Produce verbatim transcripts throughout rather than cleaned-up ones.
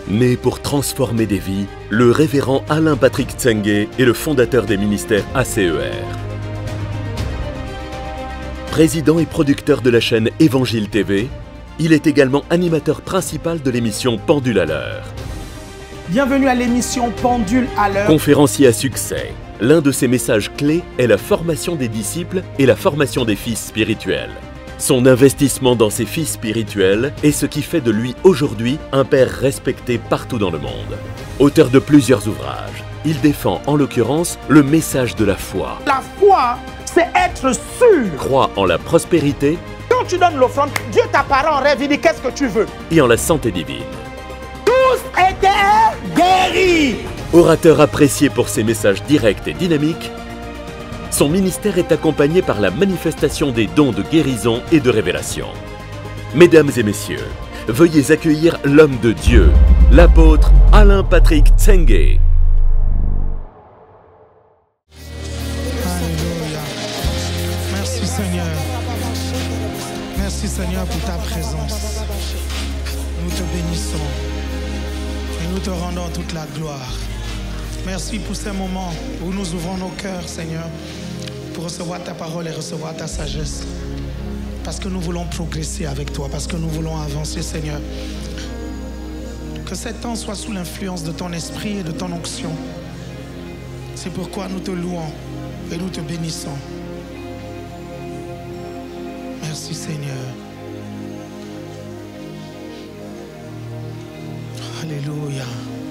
Né pour transformer des vies, le révérend Alain Patrick Tsengue est le fondateur des ministères A C E R. Président et producteur de la chaîne Évangile T V, il est également animateur principal de l'émission Pendule à l'heure. Bienvenue à l'émission Pendule à l'heure. Conférencier à succès, l'un de ses messages clés est la formation des disciples et la formation des fils spirituels. Son investissement dans ses fils spirituels est ce qui fait de lui aujourd'hui un père respecté partout dans le monde. Auteur de plusieurs ouvrages, il défend en l'occurrence le message de la foi. La foi, c'est être sûr. Croit en la prospérité. Quand tu donnes l'offrande, Dieu t'apparaît en rêve, il dit qu'est-ce que tu veux. Et en la santé divine. Tous étaient guéris. Orateur apprécié pour ses messages directs et dynamiques, son ministère est accompagné par la manifestation des dons de guérison et de révélation. Mesdames et messieurs, veuillez accueillir l'homme de Dieu, l'apôtre Alain Patrick Tsengue. Alléluia. Merci Seigneur. Merci Seigneur pour ta présence. Nous te bénissons et nous te rendons toute la gloire. Merci pour ces moments où nous ouvrons nos cœurs, Seigneur, pour recevoir ta parole et recevoir ta sagesse. Parce que nous voulons progresser avec toi, parce que nous voulons avancer, Seigneur. Que cet temps soit sous l'influence de ton esprit et de ton onction. C'est pourquoi nous te louons et nous te bénissons. Merci, Seigneur. Alléluia.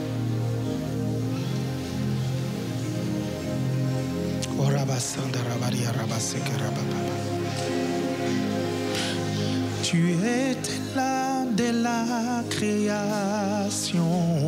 Tu étais là dès la création,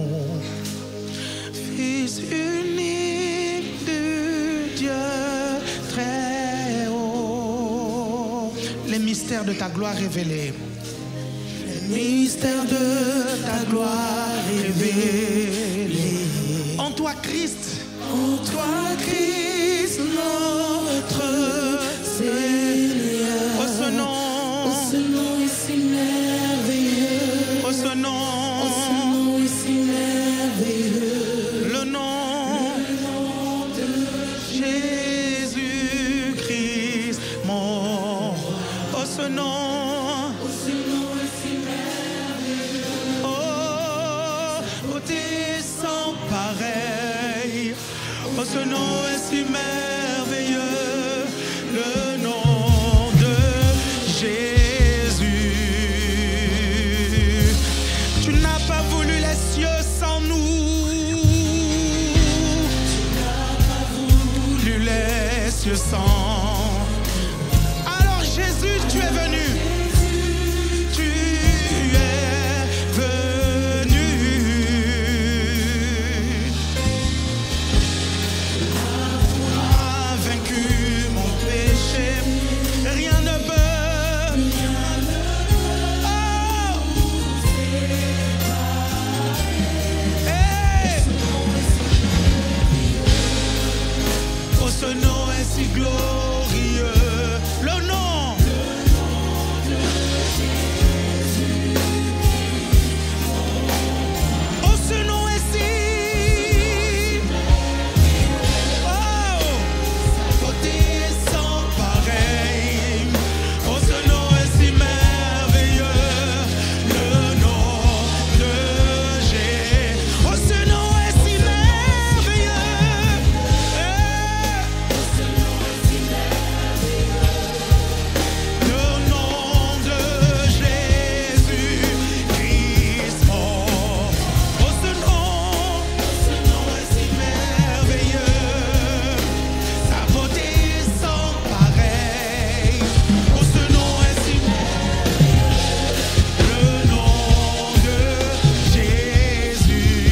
Fils unique de Dieu très haut. Les mystères de ta gloire révélés. Les mystères de ta gloire révélés. En toi Christ, en toi Christ, notre Seigneur. Oh ce nom, oh ce nom est si merveilleux. Oh ce nom, oh ce nom est si merveilleux. Le nom, le nom de Jésus-Christ, mon. Oh ce nom, oh ce nom est si merveilleux. Oh, oh t'es sans pareil. Oh ce nom est si merveilleux. Le nom de Jésus. Tu n'as pas voulu les cieux sans nous. Tu n'as pas voulu les cieux sans. Alors Jésus, tu es venu. Tu es venu. A vaincu mon péché. Rien ne peut. Oh, ce nom est si glorieux. Le nom, le nom de Jésus. Oh, ce nom est si. Oh, sa beauté est sans pareil. Oh, ce nom est si merveilleux. Le nom de Jésus. Oh, ce nom est si merveilleux. Le nom de Jésus-Christ, mon. Oh, ce nom, ce nom est si merveilleux. Sa beauté est sans pareil. Oh, ce nom est si merveilleux. Le nom de Jésus.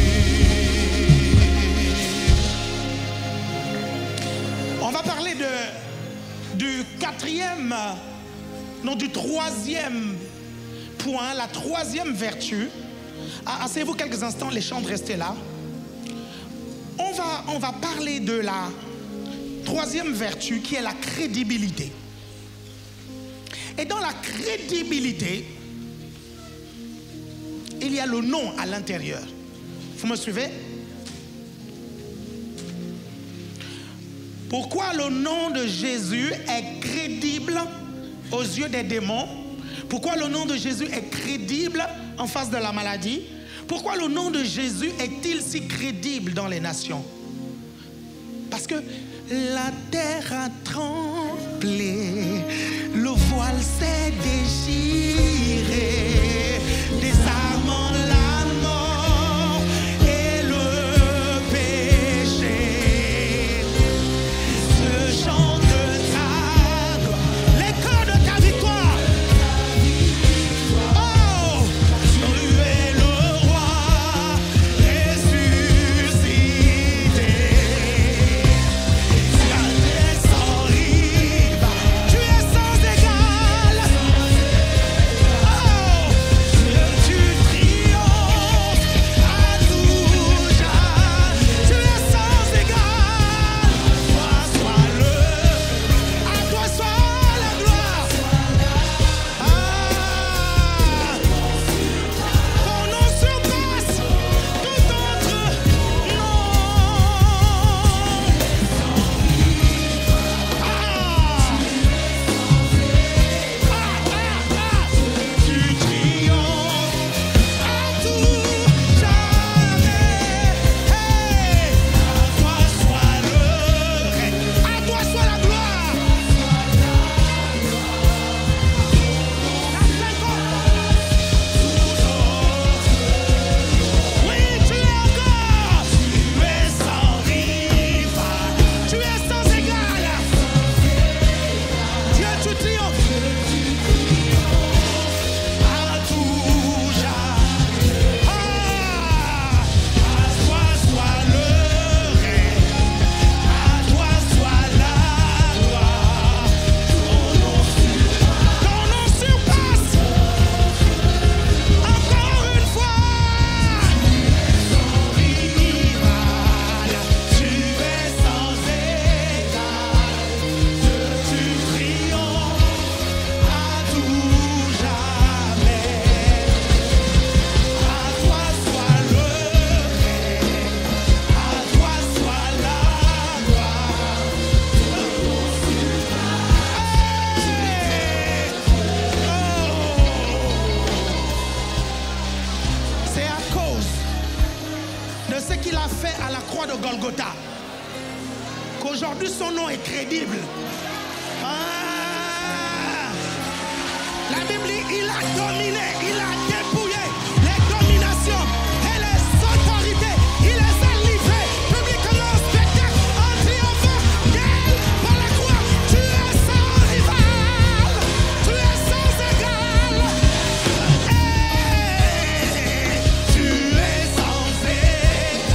On va parler de, du quatrième, non du troisième point, la troisième vertu. Ah, asseyez-vous quelques instants, les chants, restez là. On va, on va parler de la troisième vertu qui est la crédibilité. Et dans la crédibilité, il il y a le nom à l'intérieur. Vous me suivez? Pourquoi le nom de Jésus est crédible aux yeux des démons? Pourquoi le nom de Jésus est crédible en face de la maladie? Pourquoi le nom de Jésus est-il si crédible dans les nations? Parce que la terre a tremblé, le voile s'est déchiré, désarmant la mort et le péché. Ce chant de ta gloire, l'écho de ta victoire. Oh, tu es le roi ressuscité. Tu es sans égal. Golgotha, qu'aujourd'hui son nom est crédible. Ah, la Bible dit, il a dominé, il a dépouillé les dominations et les autorités. Il les a livrées publiquement au spectacle en triomphant d'elle par la croix. Tu es sans rival, tu es sans égal. Hey, tu es sans égal.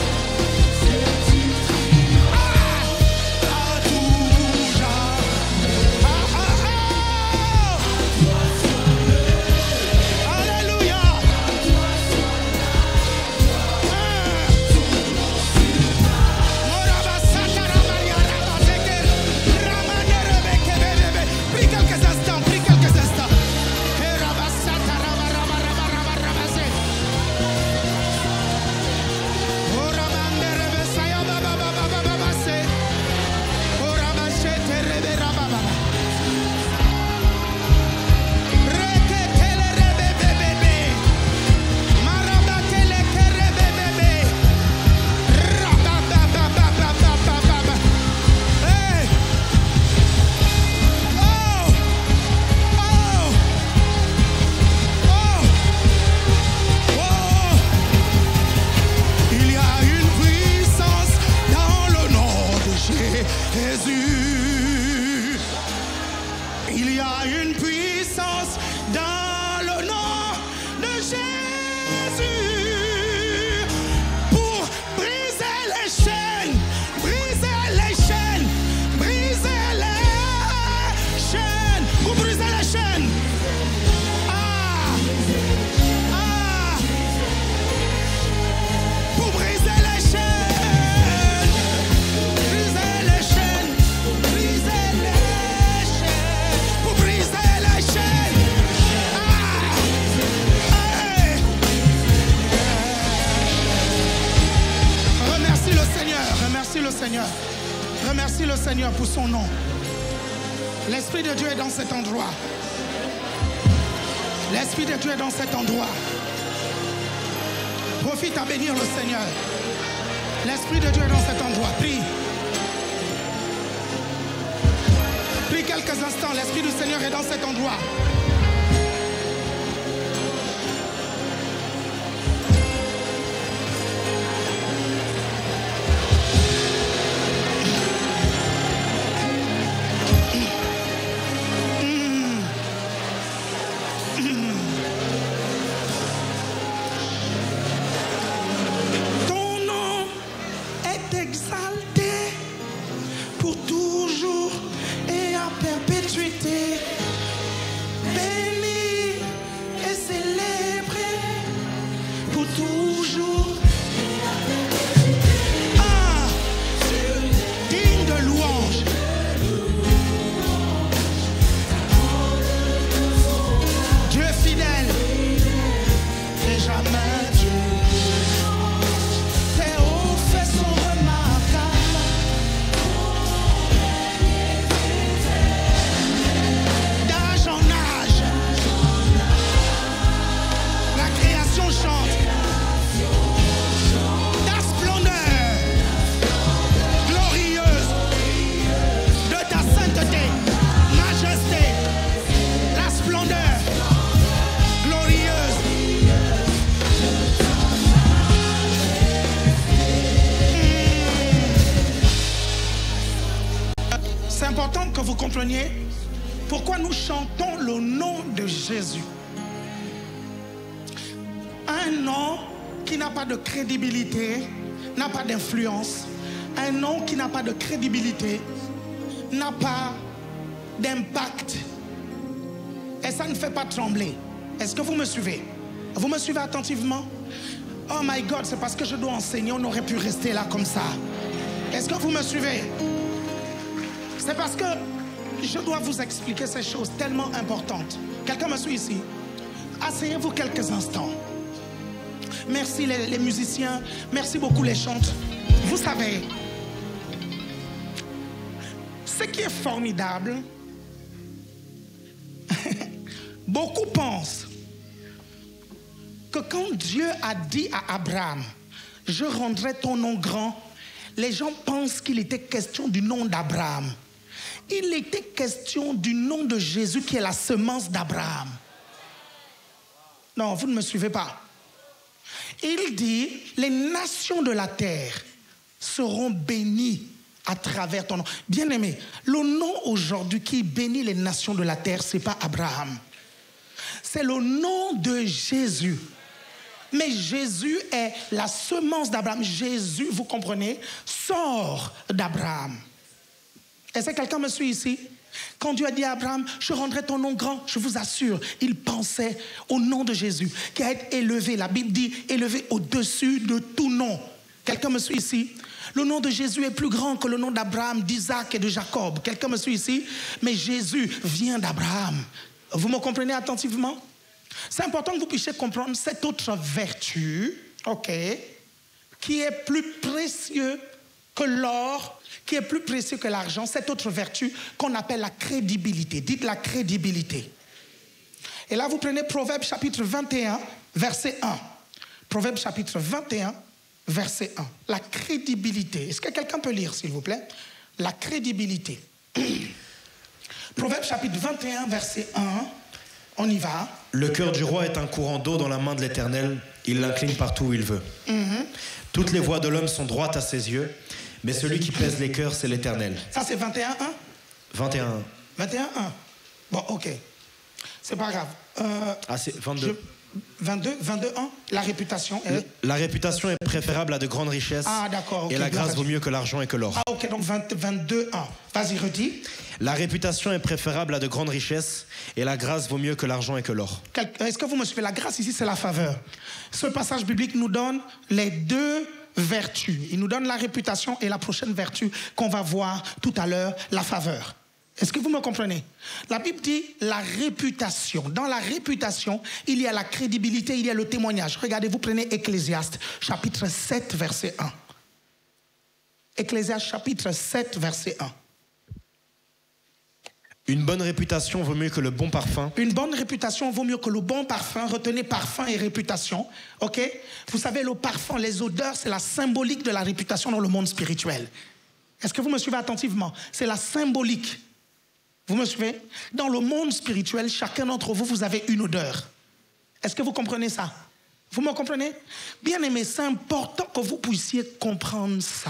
Il y a une puissance dans le nom de Jésus pour briser les chaînes, briser les chaînes, briser les chaînes, pour briser les chaînes. Ah, ah, pour briser les chaînes, briser les chaînes, briser les pour briser les chaînes. Ah, hey. Seigneur pour son nom. L'Esprit de Dieu est dans cet endroit. L'Esprit de Dieu est dans cet endroit. Profite à bénir le Seigneur. L'Esprit de Dieu est dans cet endroit. Prie. Prie quelques instants. L'Esprit du Seigneur est dans cet endroit. Pourquoi nous chantons le nom de Jésus? Un nom qui n'a pas de crédibilité, n'a pas d'influence. Un nom qui n'a pas de crédibilité, n'a pas d'impact. Et ça ne fait pas trembler. Est-ce que vous me suivez? Vous me suivez attentivement? Oh my God, c'est parce que je dois enseigner, on aurait pu rester là comme ça. Est-ce que vous me suivez? C'est parce que je dois vous expliquer ces choses tellement importantes. Quelqu'un me suit ici? Asseyez-vous quelques instants. Merci les, les musiciens. Merci beaucoup les chantes. Vous savez, ce qui est formidable, beaucoup pensent que quand Dieu a dit à Abraham, je rendrai ton nom grand, les gens pensent qu'il était question du nom d'Abraham. Il était question du nom de Jésus qui est la semence d'Abraham. Non, vous ne me suivez pas. Il dit, les nations de la terre seront bénies à travers ton nom. Bien-aimé, le nom aujourd'hui qui bénit les nations de la terre, ce n'est pas Abraham. C'est le nom de Jésus. Mais Jésus est la semence d'Abraham. Jésus, vous comprenez, sort d'Abraham. Est-ce que quelqu'un me suit ici? Quand Dieu a dit à Abraham, je rendrai ton nom grand, je vous assure, il pensait au nom de Jésus, qui a été élevé, la Bible dit, élevé au-dessus de tout nom. Quelqu'un me suit ici? Le nom de Jésus est plus grand que le nom d'Abraham, d'Isaac et de Jacob. Quelqu'un me suit ici? Mais Jésus vient d'Abraham. Vous me comprenez attentivement? C'est important que vous puissiez comprendre cette autre vertu, ok, qui est plus précieux que l'or, qui est plus précieux que l'argent, cette autre vertu qu'on appelle la crédibilité. Dites la crédibilité. Et là, vous prenez Proverbe chapitre vingt et un, verset un. Proverbe chapitre vingt et un, verset un. La crédibilité. Est-ce que quelqu'un peut lire, s'il vous plaît? La crédibilité. Proverbe chapitre vingt et un, verset un. On y va. Le cœur du roi est un courant d'eau dans la main de l'Éternel. Il l'incline partout où il veut. Mm-hmm. Toutes les voies de l'homme sont droites à ses yeux, mais celui qui pèse les cœurs, c'est l'Éternel. Ça, c'est vingt et un, un? vingt et un. vingt et un, un. Bon, ok. C'est pas grave. Euh, ah, c'est vingt-deux. Je... vingt-deux, vingt-deux, un. La réputation est... La réputation est préférable à de grandes richesses. Ah, d'accord. Okay, et la grâce vaut mieux que l'argent et que l'or. Ah, ok, donc vingt, vingt-deux, un. Vas-y, redis. La réputation est préférable à de grandes richesses et la grâce vaut mieux que l'argent et que l'or. Est-ce que vous me suivez? La grâce ici, c'est la faveur. Ce passage biblique nous donne les deux vertus. Il nous donne la réputation et la prochaine vertu qu'on va voir tout à l'heure, la faveur. Est-ce que vous me comprenez? La Bible dit la réputation. Dans la réputation, il y a la crédibilité, il y a le témoignage. Regardez, vous prenez Ecclésiaste, chapitre sept, verset un. Ecclésiaste, chapitre sept, verset un. Une bonne réputation vaut mieux que le bon parfum. Une bonne réputation vaut mieux que le bon parfum. Retenez parfum et réputation. Ok? Vous savez, le parfum, les odeurs, c'est la symbolique de la réputation dans le monde spirituel. Est-ce que vous me suivez attentivement? C'est la symbolique. Vous me suivez? Dans le monde spirituel, chacun d'entre vous, vous avez une odeur. Est-ce que vous comprenez ça? Vous me comprenez? Bien aimé, c'est important que vous puissiez comprendre ça.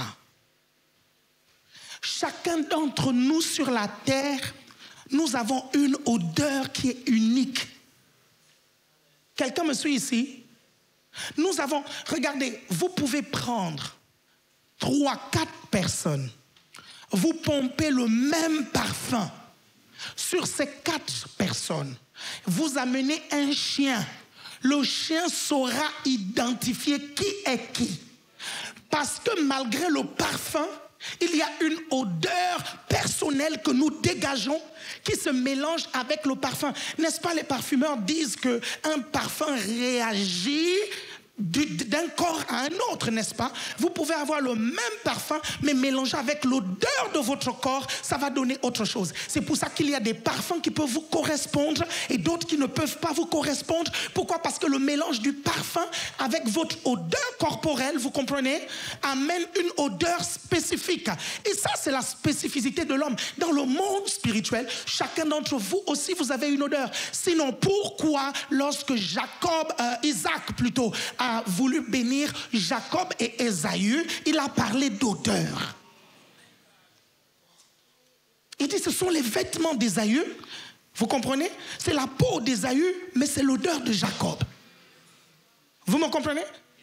Chacun d'entre nous sur la terre, nous avons une odeur qui est unique. Quelqu'un me suit ici? Nous avons, regardez, vous pouvez prendre trois, quatre personnes, vous pompez le même parfum sur ces quatre personnes, vous amenez un chien, le chien saura identifier qui est qui. Parce que malgré le parfum, il y a une odeur personnelle que nous dégageons qui se mélange avec le parfum. N'est-ce pas, les parfumeurs disent qu'un parfum réagit d'un corps à un autre, n'est-ce pas? Vous pouvez avoir le même parfum, mais mélangé avec l'odeur de votre corps, ça va donner autre chose. C'est pour ça qu'il y a des parfums qui peuvent vous correspondre et d'autres qui ne peuvent pas vous correspondre. Pourquoi? Parce que le mélange du parfum avec votre odeur corporelle, vous comprenez, amène une odeur spécifique. Et ça, c'est la spécificité de l'homme. Dans le monde spirituel, chacun d'entre vous aussi, vous avez une odeur. Sinon, pourquoi, lorsque Jacob, euh, Isaac plutôt, a a voulu bénir Jacob et Ésaü, il a parlé d'odeur. Il dit, ce sont les vêtements d'Ésaü, vous comprenez? C'est la peau d'Ésaü, mais c'est l'odeur de Jacob. Vous me comprenez?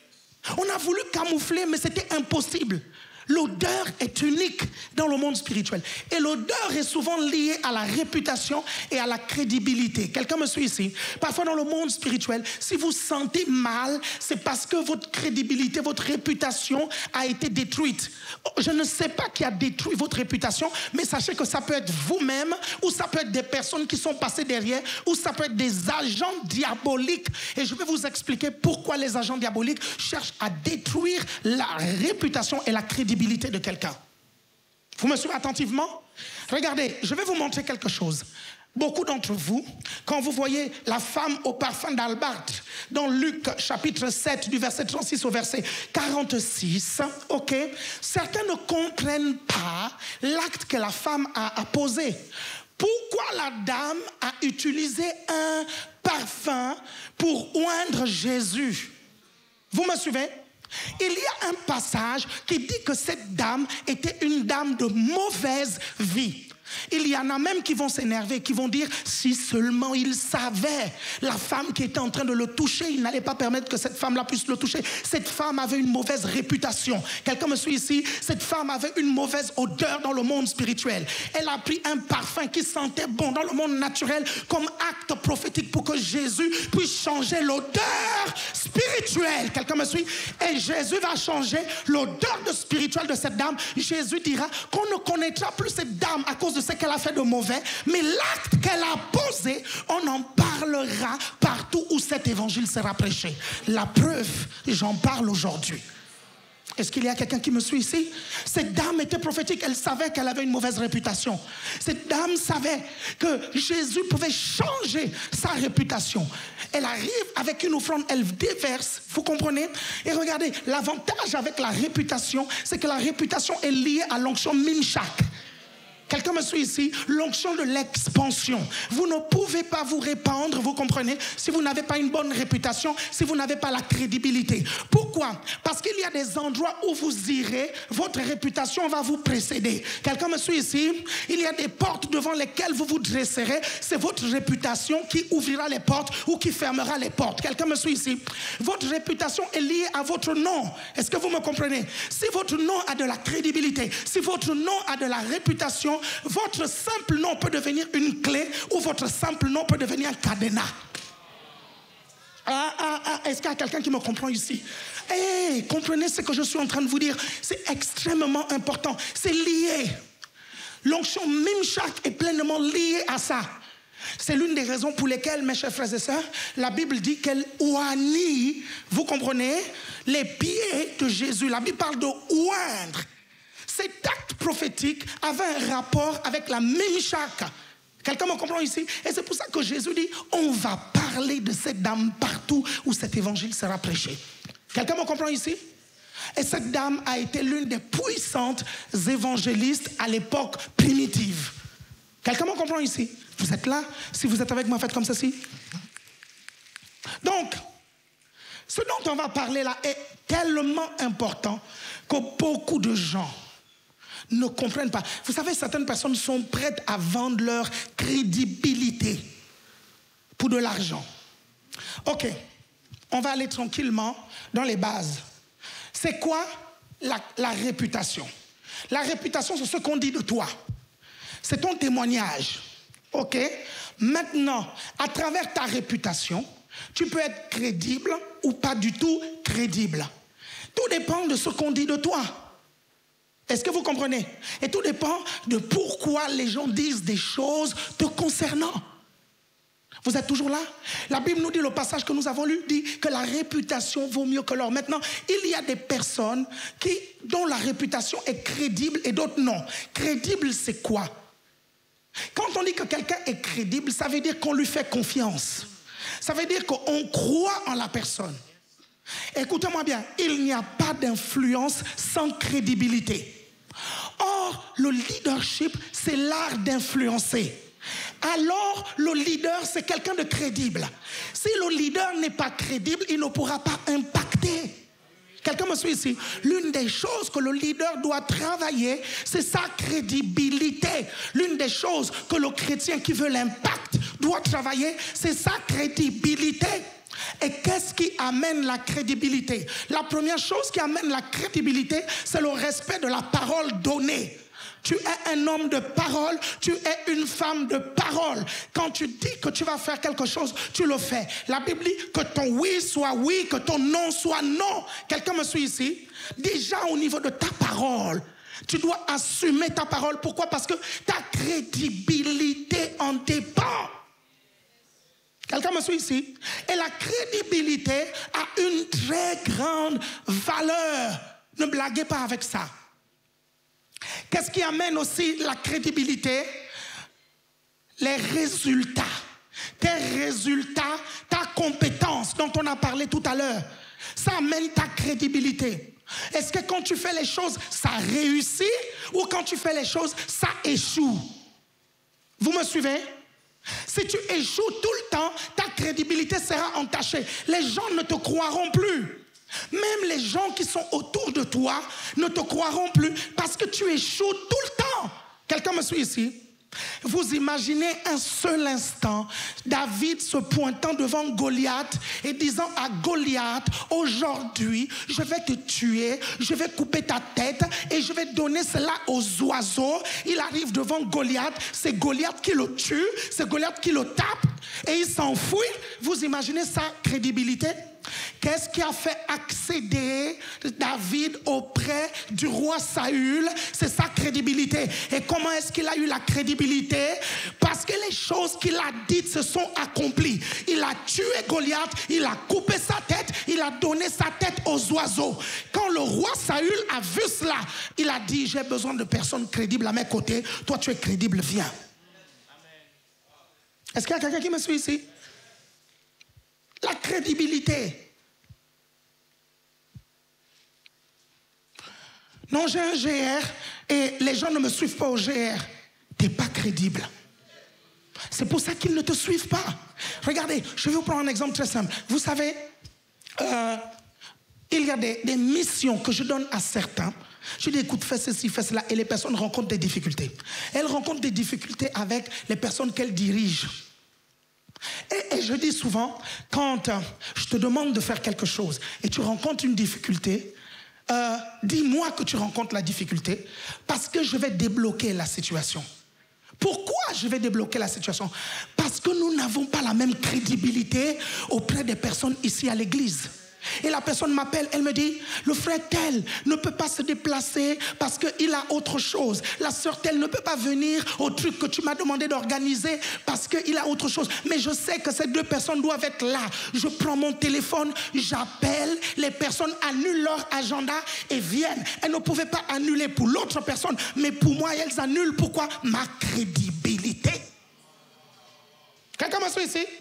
On a voulu camoufler, mais c'était impossible. L'odeur est unique dans le monde spirituel. Et l'odeur est souvent liée à la réputation et à la crédibilité. Quelqu'un me suit ici? Parfois dans le monde spirituel, si vous sentez mal, c'est parce que votre crédibilité, votre réputation a été détruite. Je ne sais pas qui a détruit votre réputation, mais sachez que ça peut être vous-même, ou ça peut être des personnes qui sont passées derrière, ou ça peut être des agents diaboliques. Et je vais vous expliquer pourquoi les agents diaboliques cherchent à détruire la réputation et la crédibilité de quelqu'un. Vous me suivez attentivement? Regardez, je vais vous montrer quelque chose. Beaucoup d'entre vous, quand vous voyez la femme au parfum d'Albâtre, dans Luc chapitre sept, du verset trente-six au verset quarante-six, ok, certains ne comprennent pas l'acte que la femme a, a posé. Pourquoi la dame a utilisé un parfum pour oindre Jésus? Vous me suivez? Il y a un passage qui dit que cette dame était une dame de mauvaise vie. Il y en a même qui vont s'énerver, qui vont dire, si seulement il savait, la femme qui était en train de le toucher, il n'allait pas permettre que cette femme-là puisse le toucher. Cette femme avait une mauvaise réputation. Quelqu'un me suit ici? Cette femme avait une mauvaise odeur dans le monde spirituel. Elle a pris un parfum qui sentait bon dans le monde naturel comme acte prophétique pour que Jésus puisse changer l'odeur spirituelle. Quelqu'un me suit? Et Jésus va changer l'odeur de spirituelle de cette dame. Jésus dira qu'on ne connaîtra plus cette dame à cause de ce qu'elle a fait de mauvais, mais l'acte qu'elle a posé, on en parlera partout où cet évangile sera prêché. La preuve, j'en parle aujourd'hui. Est-ce qu'il y a quelqu'un qui me suit ici? Cette dame était prophétique, elle savait qu'elle avait une mauvaise réputation. Cette dame savait que Jésus pouvait changer sa réputation. Elle arrive avec une offrande, elle déverse, vous comprenez? Et regardez, l'avantage avec la réputation, c'est que la réputation est liée à l'onction Mimshak. Quelqu'un me suit ici? L'onction de l'expansion. Vous ne pouvez pas vous répandre, vous comprenez, si vous n'avez pas une bonne réputation, si vous n'avez pas la crédibilité. Pourquoi? Parce qu'il y a des endroits où vous irez, votre réputation va vous précéder. Quelqu'un me suit ici? Il y a des portes devant lesquelles vous vous dresserez. C'est votre réputation qui ouvrira les portes ou qui fermera les portes. Quelqu'un me suit ici? Votre réputation est liée à votre nom. Est-ce que vous me comprenez? Si votre nom a de la crédibilité, si votre nom a de la réputation, votre simple nom peut devenir une clé ou votre simple nom peut devenir un cadenas. Ah, ah, ah, est-ce qu'il y a quelqu'un qui me comprend ici? Hey, comprenez ce que je suis en train de vous dire. C'est extrêmement important. C'est lié. L'onction Mimshak est pleinement liée à ça. C'est l'une des raisons pour lesquelles, mes chers frères et sœurs, la Bible dit qu'elle oignit, vous comprenez, les pieds de Jésus. La Bible parle de oindre. Cet acte prophétique avait un rapport avec la Mimshak. Quelqu'un me comprend ici? Et c'est pour ça que Jésus dit, on va parler de cette dame partout où cet évangile sera prêché. Quelqu'un me comprend ici? Et cette dame a été l'une des puissantes évangélistes à l'époque primitive. Quelqu'un me comprend ici? Vous êtes là? Si vous êtes avec moi, faites comme ceci. Donc, ce dont on va parler là est tellement important que beaucoup de gens ne comprennent pas. Vous savez, certaines personnes sont prêtes à vendre leur crédibilité pour de l'argent. Ok, on va aller tranquillement dans les bases. C'est quoi la, la réputation? La réputation, c'est ce qu'on dit de toi. C'est ton témoignage. Ok? Maintenant, à travers ta réputation, tu peux être crédible ou pas du tout crédible. Tout dépend de ce qu'on dit de toi. Est-ce que vous comprenez? Et tout dépend de pourquoi les gens disent des choses te concernant. Vous êtes toujours là? La Bible nous dit, le passage que nous avons lu, dit que la réputation vaut mieux que l'or. Maintenant, il y a des personnes qui, dont la réputation est crédible et d'autres non. Crédible, c'est quoi? Quand on dit que quelqu'un est crédible, ça veut dire qu'on lui fait confiance. Ça veut dire qu'on croit en la personne. Écoutez-moi bien, il n'y a pas d'influence sans crédibilité. Or, le leadership, c'est l'art d'influencer. Alors, le leader, c'est quelqu'un de crédible. Si le leader n'est pas crédible, il ne pourra pas impacter. Quelqu'un me suit ici? L'une des choses que le leader doit travailler, c'est sa crédibilité. L'une des choses que le chrétien qui veut l'impact doit travailler, c'est sa crédibilité. Et qu'est-ce qui amène la crédibilité? La première chose qui amène la crédibilité, c'est le respect de la parole donnée. Tu es un homme de parole, tu es une femme de parole. Quand tu dis que tu vas faire quelque chose, tu le fais. La Bible dit que ton oui soit oui, que ton non soit non. Quelqu'un me suit ici? Déjà au niveau de ta parole, tu dois assumer ta parole. Pourquoi? Parce que ta crédibilité en dépend. Quelqu'un me suit ici? Et la crédibilité a une très grande valeur. Ne blaguez pas avec ça. Qu'est-ce qui amène aussi la crédibilité? Les résultats. Tes résultats, ta compétence dont on a parlé tout à l'heure, ça amène ta crédibilité. Est-ce que quand tu fais les choses, ça réussit ou quand tu fais les choses, ça échoue? Vous me suivez? Si tu échoues tout le temps, ta crédibilité sera entachée. Les gens ne te croiront plus. Même les gens qui sont autour de toi ne te croiront plus parce que tu échoues tout le temps. Quelqu'un me suit ici? Vous imaginez un seul instant David se pointant devant Goliath et disant à Goliath, aujourd'hui je vais te tuer, je vais couper ta tête et je vais donner cela aux oiseaux. Il arrive devant Goliath, c'est Goliath qui le tue, c'est Goliath qui le tape et il s'enfuit. Vous imaginez sa crédibilité? Qu'est-ce qui a fait accéder David auprès du roi Saül? C'est sa crédibilité. Et comment est-ce qu'il a eu la crédibilité? Parce que les choses qu'il a dites se sont accomplies. Il a tué Goliath, il a coupé sa tête, il a donné sa tête aux oiseaux. Quand le roi Saül a vu cela, il a dit, j'ai besoin de personnes crédibles à mes côtés. Toi, tu es crédible, viens. Est-ce qu'il y a quelqu'un qui me suit ici? La crédibilité. Non, j'ai un G R et les gens ne me suivent pas au G R. Tu n'es pas crédible. C'est pour ça qu'ils ne te suivent pas. Regardez, je vais vous prendre un exemple très simple. Vous savez, euh, il y a des, des missions que je donne à certains. Je dis, écoute, fais ceci, fais cela. Et les personnes rencontrent des difficultés. Elles rencontrent des difficultés avec les personnes qu'elles dirigent. Et, et je dis souvent, quand euh, je te demande de faire quelque chose et tu rencontres une difficulté, euh, dis-moi que tu rencontres la difficulté parce que je vais débloquer la situation. Pourquoi je vais débloquer la situation? Parce que nous n'avons pas la même crédibilité auprès des personnes ici à l'église. Et la personne m'appelle, elle me dit, le frère tel ne peut pas se déplacer parce qu'il a autre chose. La sœur telle ne peut pas venir au truc que tu m'as demandé d'organiser parce qu'il a autre chose. Mais je sais que ces deux personnes doivent être là. Je prends mon téléphone, j'appelle, les personnes annulent leur agenda et viennent. Elles ne pouvaient pas annuler pour l'autre personne, mais pour moi, elles annulent. Pourquoi? Ma crédibilité. Quelqu'un me suit ici?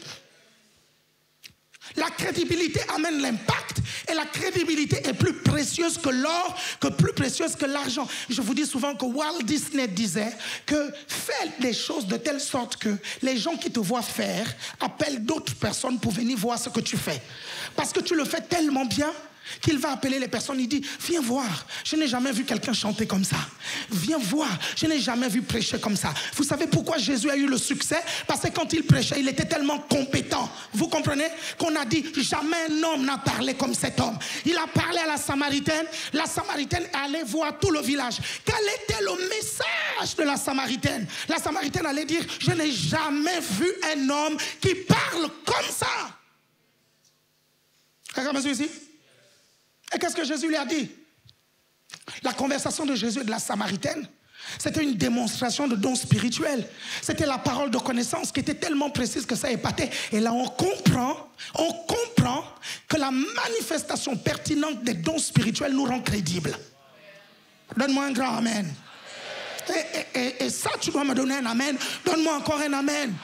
La crédibilité amène l'impact et la crédibilité est plus précieuse que l'or, que plus précieuse que l'argent. Je vous dis souvent que Walt Disney disait que fais les choses de telle sorte que les gens qui te voient faire appellent d'autres personnes pour venir voir ce que tu fais. Parce que tu le fais tellement bien qu'il va appeler les personnes, il dit, viens voir, je n'ai jamais vu quelqu'un chanter comme ça. Viens voir, je n'ai jamais vu prêcher comme ça. Vous savez pourquoi Jésus a eu le succès? Parce que quand il prêchait, il était tellement compétent. Vous comprenez? Qu'on a dit, jamais un homme n'a parlé comme cet homme. Il a parlé à la Samaritaine, la Samaritaine allait voir tout le village. Quel était le message de la Samaritaine? La Samaritaine allait dire, je n'ai jamais vu un homme qui parle comme ça. Quelqu'un me suit ici? Et qu'est-ce que Jésus lui a dit? La conversation de Jésus et de la Samaritaine, c'était une démonstration de don spirituel. C'était la parole de connaissance qui était tellement précise que ça épatait. Et là, on comprend, on comprend que la manifestation pertinente des dons spirituels nous rend crédibles. Donne-moi un grand amen. Et, et, et ça, tu dois me donner un amen. Donne-moi encore un amen.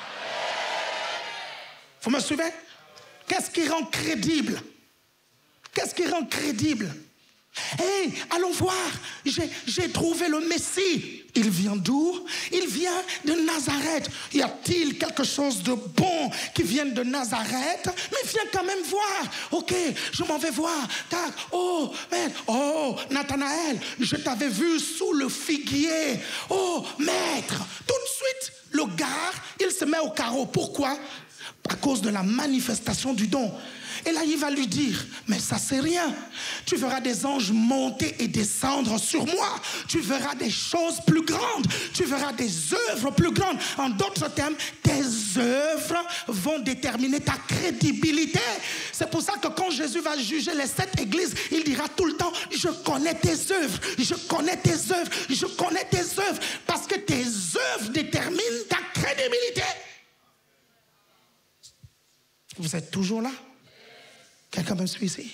Vous me suivez? Qu'est-ce qui rend crédible? Qu'est-ce qui rend crédible? Hey, allons voir, j'ai trouvé le Messie. Il vient d'où? Il vient de Nazareth. Y a-t-il quelque chose de bon qui vient de Nazareth? Mais viens quand même voir. Ok, je m'en vais voir. Tac. Oh, maître. Oh, Nathanaël, je t'avais vu sous le figuier. Oh, maître. Tout de suite, le gars, il se met au carreau. Pourquoi? À cause de la manifestation du don. Et là, il va lui dire, mais ça c'est rien. Tu verras des anges monter et descendre sur moi. Tu verras des choses plus grandes. Tu verras des œuvres plus grandes. En d'autres termes, tes œuvres vont déterminer ta crédibilité. C'est pour ça que quand Jésus va juger les sept églises, il dira tout le temps, je connais tes œuvres, je connais tes œuvres, je connais tes œuvres. Parce que tes œuvres déterminent ta crédibilité. Vous êtes toujours là? Quelqu'un me suit ici?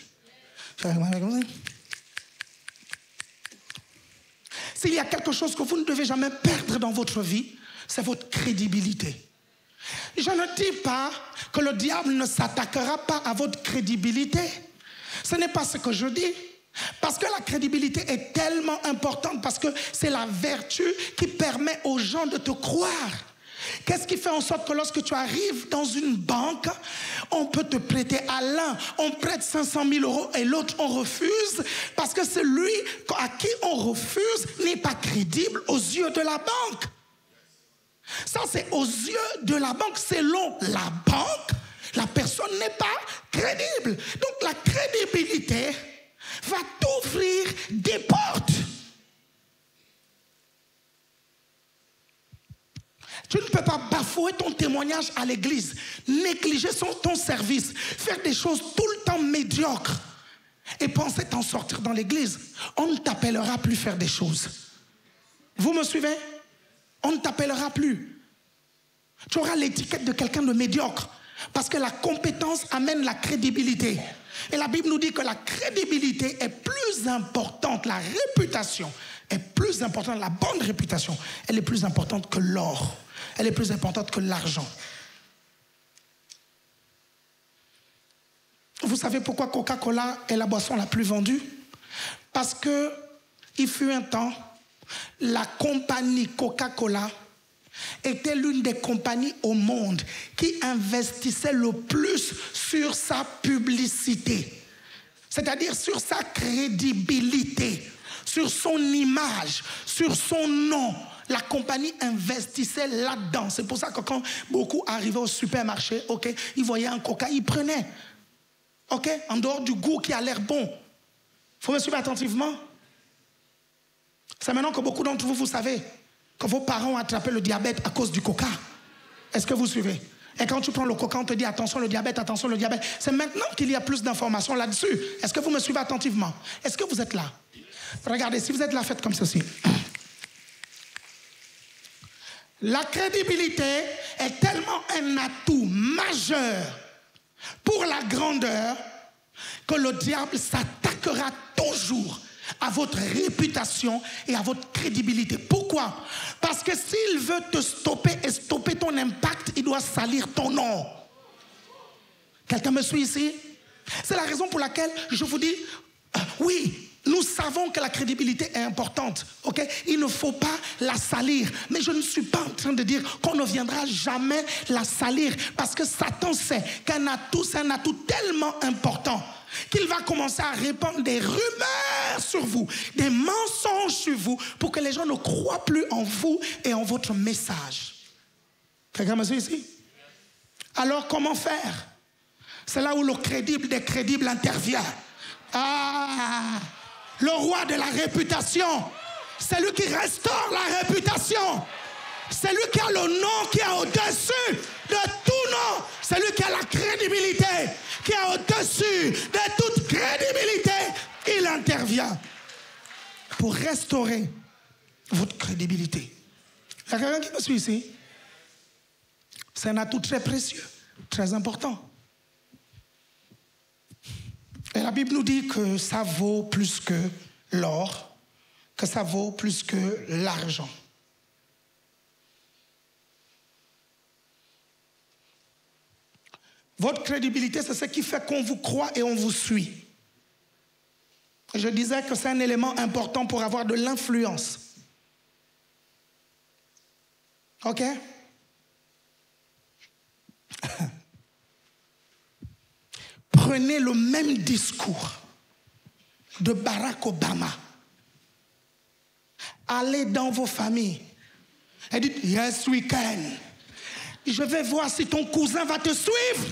S'il y a quelque chose que vous ne devez jamais perdre dans votre vie, c'est votre crédibilité. Je ne dis pas que le diable ne s'attaquera pas à votre crédibilité. Ce n'est pas ce que je dis. Parce que la crédibilité est tellement importante, parce que c'est la vertu qui permet aux gens de te croire. Qu'est-ce qui fait en sorte que lorsque tu arrives dans une banque, on peut te prêter à l'un, on prête cinq cent mille euros et l'autre on refuse parce que celui à qui on refuse n'est pas crédible aux yeux de la banque. Ça, c'est aux yeux de la banque. Selon la banque, la personne n'est pas crédible. Donc la crédibilité va t'ouvrir des portes. Tu ne peux pas bafouer ton témoignage à l'église, négliger son, ton service, faire des choses tout le temps médiocres et penser t'en sortir dans l'église. On ne t'appellera plus faire des choses. Vous me suivez? On ne t'appellera plus. Tu auras l'étiquette de quelqu'un de médiocre parce que la compétence amène la crédibilité. Et la Bible nous dit que la crédibilité est plus importante, la réputation est plus importante, la bonne réputation, elle est plus importante que l'or. Elle est plus importante que l'argent. Vous savez pourquoi Coca-Cola est la boisson la plus vendue? Parce que il fut un temps, la compagnie Coca-Cola était l'une des compagnies au monde qui investissait le plus sur sa publicité, c'est-à-dire sur sa crédibilité, sur son image, sur son nom. La compagnie investissait là-dedans. C'est pour ça que quand beaucoup arrivaient au supermarché, ok, ils voyaient un coca, ils prenaient. Ok, en dehors du goût qui a l'air bon. Il faut me suivre attentivement. C'est maintenant que beaucoup d'entre vous, vous savez que vos parents ont attrapé le diabète à cause du coca. Est-ce que vous suivez? Et quand tu prends le coca, on te dit attention le diabète, attention le diabète. C'est maintenant qu'il y a plus d'informations là-dessus. Est-ce que vous me suivez attentivement? Est-ce que vous êtes là? Regardez, si vous êtes là, faites comme ceci. La crédibilité est tellement un atout majeur pour la grandeur que le diable s'attaquera toujours à votre réputation et à votre crédibilité. Pourquoi? Parce que s'il veut te stopper et stopper ton impact, il doit salir ton nom. Quelqu'un me suit ici? C'est la raison pour laquelle je vous dis, euh, oui, nous savons que la crédibilité est importante, ok? Il ne faut pas la salir. Mais je ne suis pas en train de dire qu'on ne viendra jamais la salir. Parce que Satan sait qu'un atout, c'est un atout tellement important qu'il va commencer à répandre des rumeurs sur vous, des mensonges sur vous, pour que les gens ne croient plus en vous et en votre message. Quelqu'un me suit ici? Alors comment faire? C'est là où le crédible des crédibles intervient. Ah! Le roi de la réputation, c'est lui qui restaure la réputation. C'est lui qui a le nom qui est au-dessus de tout nom. C'est lui qui a la crédibilité, qui est au-dessus de toute crédibilité. Il intervient pour restaurer votre crédibilité. Il y a quelqu'un qui me suit ici? C'est un atout très précieux, très important. Et la Bible nous dit que ça vaut plus que l'or, que ça vaut plus que l'argent. Votre crédibilité, c'est ce qui fait qu'on vous croit et on vous suit. Je disais que c'est un élément important pour avoir de l'influence. OK? Prenez le même discours de Barack Obama. Allez dans vos familles et dites, yes, we can. Je vais voir si ton cousin va te suivre.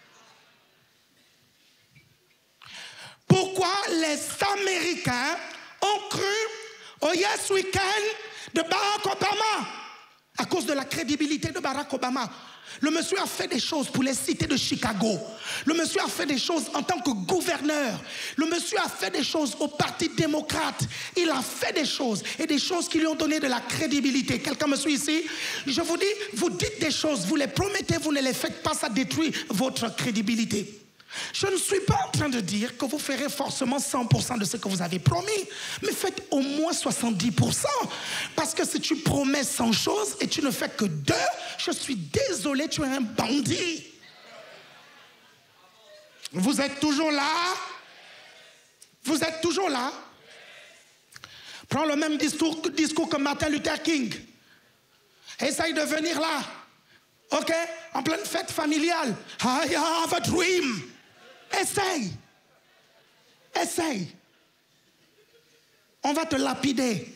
Pourquoi les Américains ont cru au yes, we can de Barack Obama? À cause de la crédibilité de Barack Obama. Le monsieur a fait des choses pour les cités de Chicago. Le monsieur a fait des choses en tant que gouverneur. Le monsieur a fait des choses au Parti démocrate. Il a fait des choses et des choses qui lui ont donné de la crédibilité. Quelqu'un me suit ici? Je vous dis, vous dites des choses, vous les promettez, vous ne les faites pas, ça détruit votre crédibilité. Je ne suis pas en train de dire que vous ferez forcément cent pour cent de ce que vous avez promis, mais faites au moins soixante-dix pour cent. Parce que si tu promets cent choses et tu ne fais que deux, je suis désolé, tu es un bandit. Vous êtes toujours là? Vous êtes toujours là? Prends le même discours, discours que Martin Luther King. Essaye de venir là. OK? En pleine fête familiale. I have a dream. Essaye. Essaye. On va te lapider.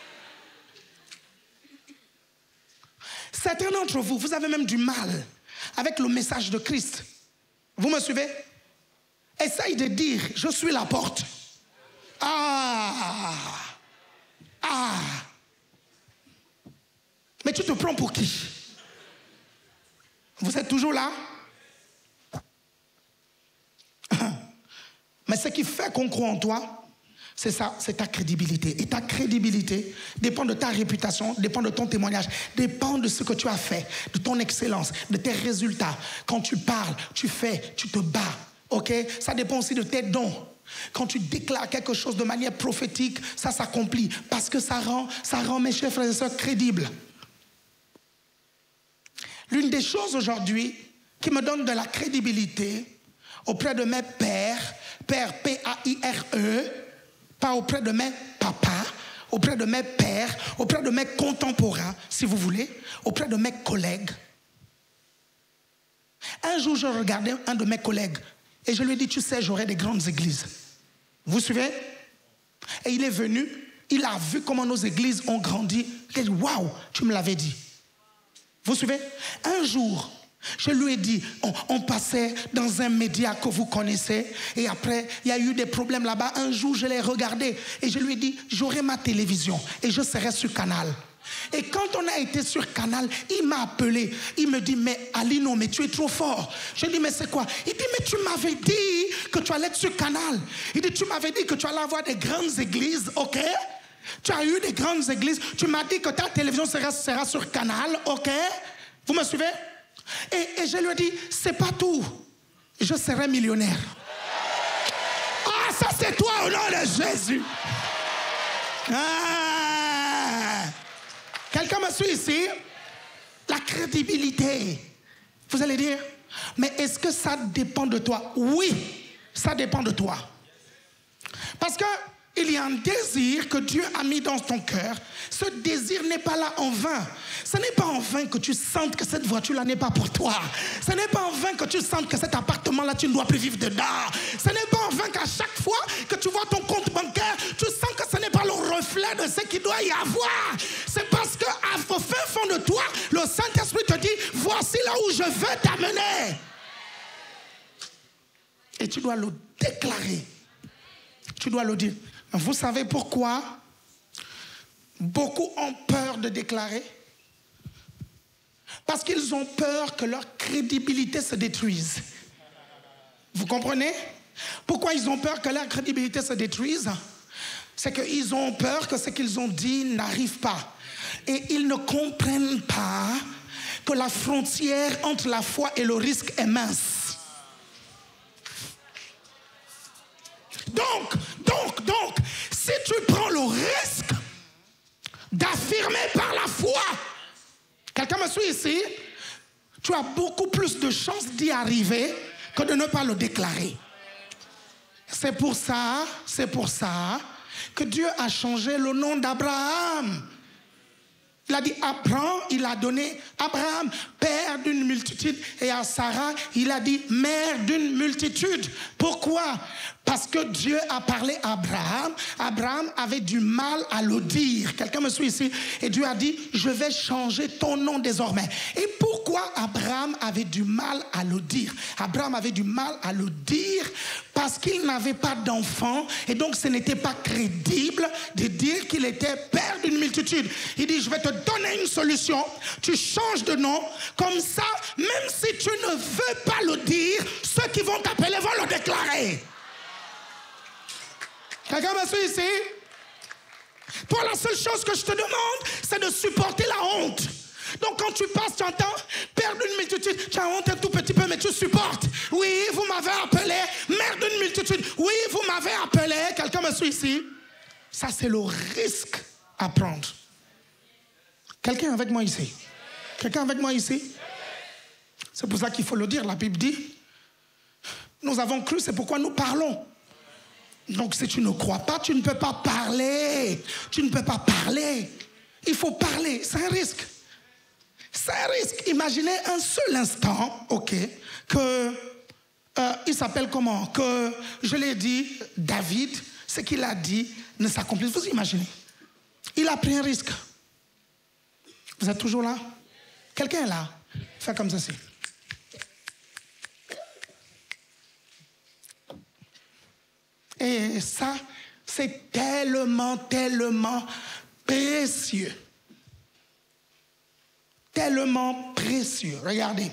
Certains d'entre vous, vous avez même du mal avec le message de Christ. Vous me suivez? Essaye de dire, je suis la porte. Ah. Ah. Mais tu te prends pour qui? Vous êtes toujours là? Mais ce qui fait qu'on croit en toi, c'est ça, c'est ta crédibilité. Et ta crédibilité dépend de ta réputation, dépend de ton témoignage, dépend de ce que tu as fait, de ton excellence, de tes résultats. Quand tu parles, tu fais, tu te bats. OK? Ça dépend aussi de tes dons. Quand tu déclares quelque chose de manière prophétique, ça s'accomplit. Parce que ça rend, ça rend mes chers frères et sœurs crédibles. L'une des choses aujourd'hui qui me donne de la crédibilité auprès de mes pères, pères P A I R E, pas auprès de mes papas, auprès de mes pères, auprès de mes contemporains, si vous voulez, auprès de mes collègues. Un jour, je regardais un de mes collègues et je lui ai dit, tu sais, j'aurai des grandes églises. Vous suivez? Et il est venu, il a vu comment nos églises ont grandi. Il a dit, waouh, tu me l'avais dit. Vous suivez? Un jour, je lui ai dit, on, on passait dans un média que vous connaissez et après, il y a eu des problèmes là-bas. Un jour, je l'ai regardé et je lui ai dit, j'aurai ma télévision et je serai sur Canal. Et quand on a été sur Canal, il m'a appelé. Il me dit, mais Alino, mais tu es trop fort. Je lui ai dit, mais c'est quoi? Il dit, mais tu m'avais dit que tu allais être sur Canal. Il dit, tu m'avais dit que tu allais avoir des grandes églises, ok? Tu as eu des grandes églises. Tu m'as dit que ta télévision sera, sera sur Canal, ok? Vous me suivez? Et, et je lui ai dit, c'est pas tout. Je serai millionnaire. Ah, ça c'est toi au nom de Jésus. Ah. Quelqu'un me suit ici? La crédibilité. Vous allez dire, mais est-ce que ça dépend de toi? Oui, ça dépend de toi. Parce que il y a un désir que Dieu a mis dans ton cœur. Ce désir n'est pas là en vain. Ce n'est pas en vain que tu sentes que cette voiture-là n'est pas pour toi. Ce n'est pas en vain que tu sentes que cet appartement-là, tu ne dois plus vivre dedans. Ce n'est pas en vain qu'à chaque fois que tu vois ton compte bancaire, tu sens que ce n'est pas le reflet de ce qu'il doit y avoir. C'est parce qu'au fin fond de toi, le Saint-Esprit te dit, voici là où je veux t'amener. Et tu dois le déclarer. Tu dois le dire. Vous savez pourquoi beaucoup ont peur de déclarer? Parce qu'ils ont peur que leur crédibilité se détruise. Vous comprenez? Pourquoi ils ont peur que leur crédibilité se détruise? C'est qu'ils ont peur que ce qu'ils ont dit n'arrive pas. Et ils ne comprennent pas que la frontière entre la foi et le risque est mince. Donc, donc, donc, si tu prends le risque d'affirmer par la foi, quelqu'un me suit ici, tu as beaucoup plus de chances d'y arriver que de ne pas le déclarer. C'est pour ça, c'est pour ça que Dieu a changé le nom d'Abraham. Il a dit Abraham, il a donné Abraham, père d'une multitude, et à Sarah, il a dit mère d'une multitude. Pourquoi? Parce que Dieu a parlé à Abraham. Abraham avait du mal à le dire. Quelqu'un me suit ici? Et Dieu a dit, je vais changer ton nom désormais. Et pourquoi Abraham avait du mal à le dire? Abraham avait du mal à le dire parce qu'il n'avait pas d'enfant. Et donc ce n'était pas crédible de dire qu'il était père d'une multitude. Il dit, je vais te donner une solution. Tu changes de nom. Comme ça, même si tu ne veux pas le dire, ceux qui vont t'appeler vont le déclarer. Quelqu'un me suit ici? Toi, la seule chose que je te demande, c'est de supporter la honte. Donc quand tu passes, tu entends, père d'une multitude, tu as honte un tout petit peu, mais tu supportes. Oui, vous m'avez appelé, mère d'une multitude. Oui, vous m'avez appelé. Quelqu'un me suit ici? Ça, c'est le risque à prendre. Quelqu'un avec moi ici? Quelqu'un avec moi ici? C'est pour ça qu'il faut le dire. La Bible dit, nous avons cru, c'est pourquoi nous parlons. Donc si tu ne crois pas, tu ne peux pas parler. Tu ne peux pas parler. Il faut parler. C'est un risque. C'est un risque. Imaginez un seul instant, ok, que euh, il s'appelle comment? Que je l'ai dit, David, ce qu'il a dit ne s'accomplisse. Vous imaginez? Il a pris un risque. Vous êtes toujours là? Quelqu'un est là? Fais comme ceci. Et ça, c'est tellement, tellement précieux. Tellement précieux. Regardez.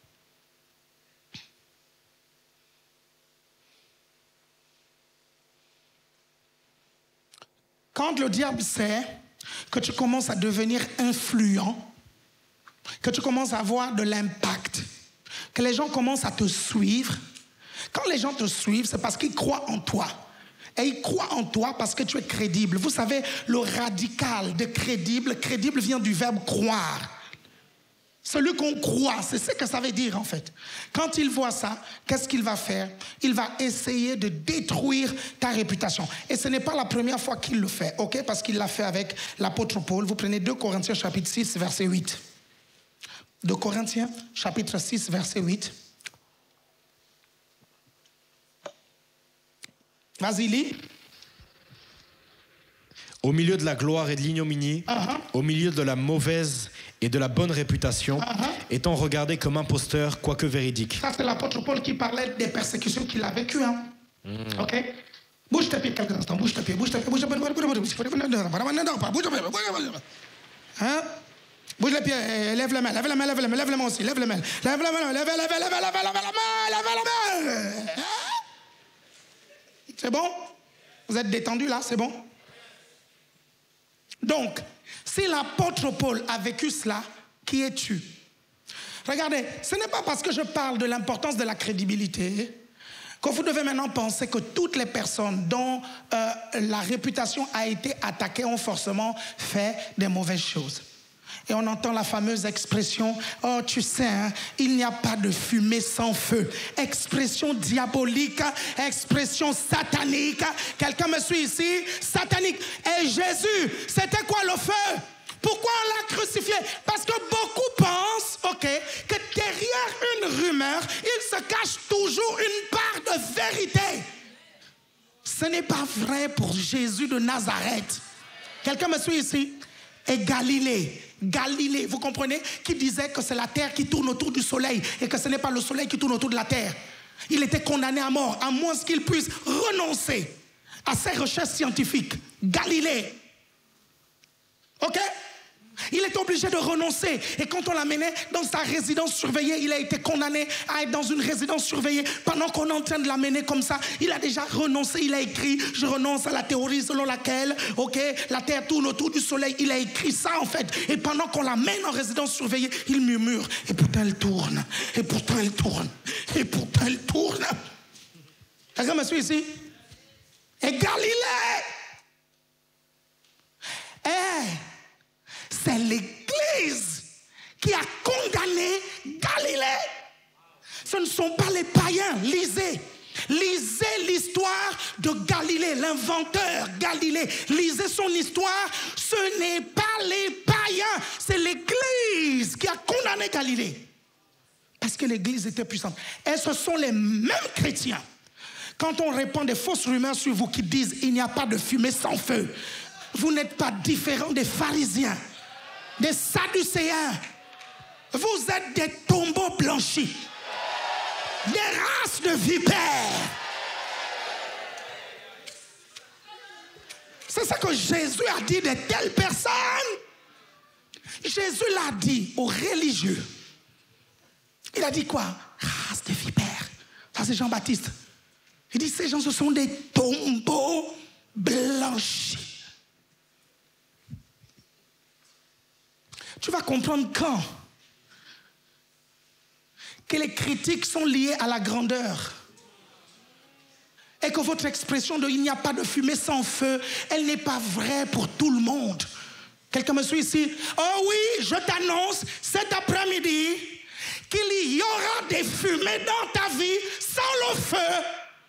Quand le diable sait que tu commences à devenir influent, que tu commences à avoir de l'impact, que les gens commencent à te suivre, quand les gens te suivent, c'est parce qu'ils croient en toi. Et ils croient en toi parce que tu es crédible. Vous savez, le radical de crédible, crédible vient du verbe croire. Celui qu'on croit, c'est ce que ça veut dire en fait. Quand il voit ça, qu'est-ce qu'il va faire? Il va essayer de détruire ta réputation. Et ce n'est pas la première fois qu'il le fait, ok? Parce qu'il l'a fait avec l'apôtre Paul. Vous prenez deux Corinthiens chapitre six, verset huit. deux Corinthiens chapitre six, verset huit. Vas-y, lis. Au milieu de la gloire et de l'ignominie, uh-huh. Au milieu de la mauvaise et de la bonne réputation, uh-huh. Étant regardé comme imposteur, quoique véridique. Ça, c'est l'apôtre Paul qui parlait des persécutions qu'il a vécues. Hein? Mm. Ok? Bouge tes pieds quelques instants. Bouge tes pieds, bouge tes pieds, bouge tes pieds. Bouge tes pieds, bouge tes pieds. Hein? Bouge les pieds, lève les mains, lève les mains, lève les mains, lève les mains aussi, lève les mains. Lève les mains, lève, lève, lève, lève, lève, lève la main, lève la main. C'est bon? Vous êtes détendus là? C'est bon? Donc, si l'apôtre Paul a vécu cela, qui es-tu? Regardez, ce n'est pas parce que je parle de l'importance de la crédibilité que vous devez maintenant penser que toutes les personnes dont euh, la réputation a été attaquée ont forcément fait des mauvaises choses. Et on entend la fameuse expression, oh tu sais, hein, il n'y a pas de fumée sans feu. Expression diabolique, expression satanique. Quelqu'un me suit ici? Satanique. Et Jésus, c'était quoi le feu? Pourquoi on l'a crucifié? Parce que beaucoup pensent, ok, que derrière une rumeur, il se cache toujours une part de vérité. Ce n'est pas vrai pour Jésus de Nazareth. Quelqu'un me suit ici? Et Galilée, Galilée, vous comprenez, qui disait que c'est la terre qui tourne autour du soleil et que ce n'est pas le soleil qui tourne autour de la terre. Il était condamné à mort, à moins qu'il puisse renoncer à ses recherches scientifiques. Galilée. Ok? Il est obligé de renoncer. Et quand on l'amenait dans sa résidence surveillée, il a été condamné à être dans une résidence surveillée. Pendant qu'on est en train de l'amener comme ça, il a déjà renoncé. Il a écrit, je renonce à la théorie selon laquelle, ok, la terre tourne autour du soleil. Il a écrit ça en fait. Et pendant qu'on l'amène en résidence surveillée, il murmure. Et pourtant elle tourne. Et pourtant elle tourne. Et pourtant elle tourne. Quelqu'un me suit ici? Et Galilée. Eh. C'est l'Église qui a condamné Galilée. Ce ne sont pas les païens. Lisez. Lisez l'histoire de Galilée, l'inventeur Galilée. Lisez son histoire. Ce n'est pas les païens. C'est l'Église qui a condamné Galilée. Parce que l'Église était puissante. Et ce sont les mêmes chrétiens. Quand on répand des fausses rumeurs sur vous qui disent il n'y a pas de fumée sans feu, vous n'êtes pas différents des pharisiens, des sadducéens. Vous êtes des tombeaux blanchis, des races de vipères. C'est ça que Jésus a dit de telles personnes. Jésus l'a dit aux religieux. Il a dit quoi? Race de vipères. Ça c'est Jean-Baptiste. Il dit ces gens ce sont des tombeaux blanchis. Tu vas comprendre quand que les critiques sont liées à la grandeur et que votre expression de il n'y a pas de fumée sans feu, elle n'est pas vraie pour tout le monde. Quelqu'un me suit ici? Oh oui, je t'annonce cet après-midi qu'il y aura des fumées dans ta vie sans le feu.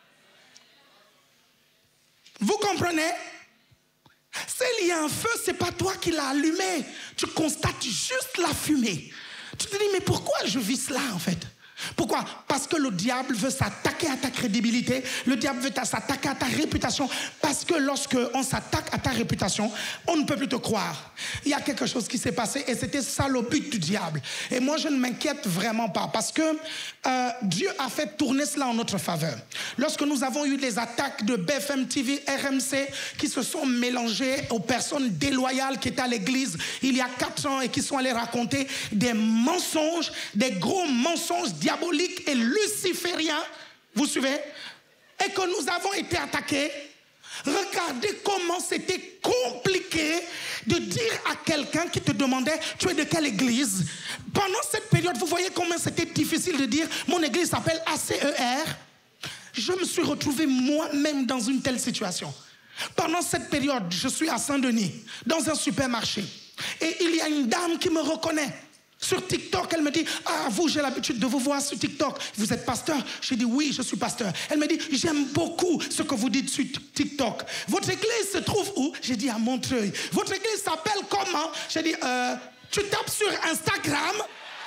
Vous comprenez? S'il y a un feu, ce n'est pas toi qui l'as allumé. Tu constates juste la fumée. Tu te dis, mais pourquoi je vis cela en fait? Pourquoi? Parce que le diable veut s'attaquer à ta crédibilité. Le diable veut s'attaquer à ta réputation. Parce que lorsque on s'attaque à ta réputation, on ne peut plus te croire. Il y a quelque chose qui s'est passé et c'était ça le but du diable. Et moi, je ne m'inquiète vraiment pas parce que euh, Dieu a fait tourner cela en notre faveur. Lorsque nous avons eu les attaques de B F M T V, R M C qui se sont mélangées aux personnes déloyales qui étaient à l'église il y a quatre ans et qui sont allées raconter des mensonges, des gros mensonges diabolique et luciférien, vous suivez? Et que nous avons été attaqués. Regardez comment c'était compliqué de dire à quelqu'un qui te demandait tu es de quelle église. Pendant cette période, vous voyez combien c'était difficile de dire mon église s'appelle A C E R. Je me suis retrouvé moi-même dans une telle situation. Pendant cette période, je suis à Saint-Denis, dans un supermarché. Et il y a une dame qui me reconnaît. Sur TikTok, elle me dit, ah, vous, j'ai l'habitude de vous voir sur TikTok. Vous êtes pasteur? J'ai dit, oui, je suis pasteur. Elle me dit, j'aime beaucoup ce que vous dites sur TikTok. Votre église se trouve où? J'ai dit, à Montreuil. Votre église s'appelle comment? J'ai dit, euh, tu tapes sur Instagram.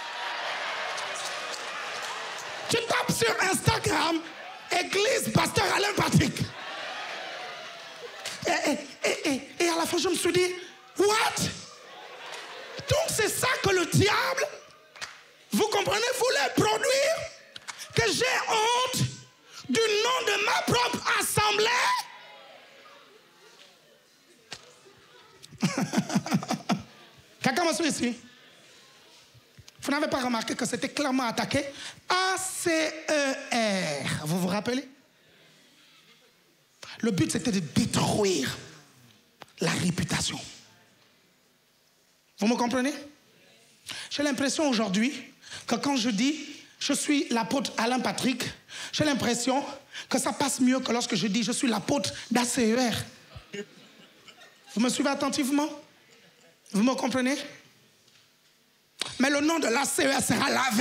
Tu tapes sur Instagram, église pasteur Alain Patrick. Et, et, et, et, et à la fin, je me suis dit, what? Donc c'est ça que le diable, vous comprenez, voulait produire, que j'ai honte du nom de ma propre assemblée. Quelqu'un m'a suivi ici? Vous n'avez pas remarqué que c'était clairement attaqué? A C E R, vous vous rappelez? Le but c'était de détruire la réputation. Vous me comprenez? J'ai l'impression aujourd'hui que quand je dis je suis l'apôtre Alain Patrick, j'ai l'impression que ça passe mieux que lorsque je dis je suis l'apôtre d'A C E R. Vous me suivez attentivement? Vous me comprenez? Mais le nom de l'A C E R sera lavé.